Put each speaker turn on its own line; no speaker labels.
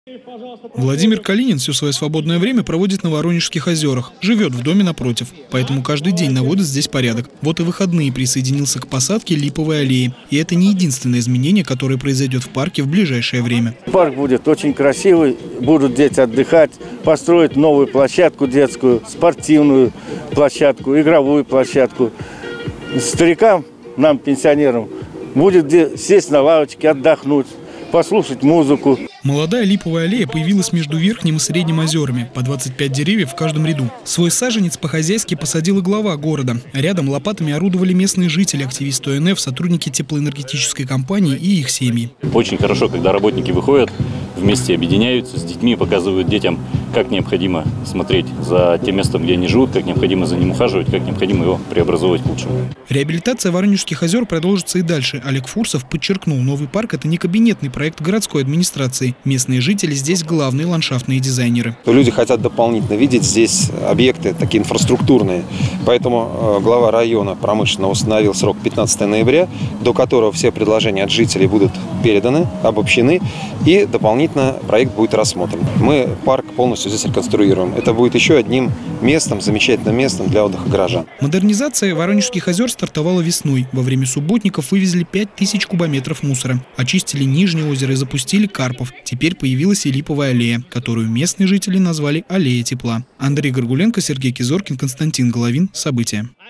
Владимир Калинин все свое свободное время проводит на Воронежских озерах. Живет в доме напротив. Поэтому каждый день наводит здесь порядок. Вот и выходные присоединился к посадке липовой аллеи. И это не единственное изменение, которое произойдет в парке в ближайшее время.
Парк будет очень красивый. Будут дети отдыхать. Построить новую площадку детскую, спортивную площадку, игровую площадку. Старикам, нам, пенсионерам, будет где сесть на лавочке, отдохнуть, послушать музыку.
Молодая липовая аллея появилась между Верхним и Средним озерами. По 25 деревьев в каждом ряду. Свой саженец по-хозяйски посадил и глава города. Рядом лопатами орудовали местные жители, активисты ОНФ, сотрудники теплоэнергетической компании и их семьи.
Очень хорошо, когда работники выходят, вместе объединяются с детьми, показывают детям, как необходимо смотреть за тем местом, где они живут, как необходимо за ним ухаживать, как необходимо его преобразовывать к лучшему.
Реабилитация Воронежских озер продолжится и дальше. Олег Фурсов подчеркнул, новый парк – это не кабинетный проект городской администрации. Местные жители здесь главные ландшафтные дизайнеры.
Люди хотят дополнительно видеть здесь объекты такие инфраструктурные. Поэтому глава района промышленно установил срок 15 ноября, до которого все предложения от жителей будут переданы, обобщены, и дополнительно проект будет рассмотрен. Мы парк полностью здесь реконструируем. Это будет еще одним местом, замечательным местом для отдыха горожан.
Модернизация Воронежских озер стартовала весной. Во время субботников вывезли 5000 кубометров мусора. Очистили Нижнее озеро и запустили Карпов. Теперь появилась и липовая аллея, которую местные жители назвали «Аллея тепла». Андрей Горгуленко, Сергей Кизоркин, Константин Головин. События.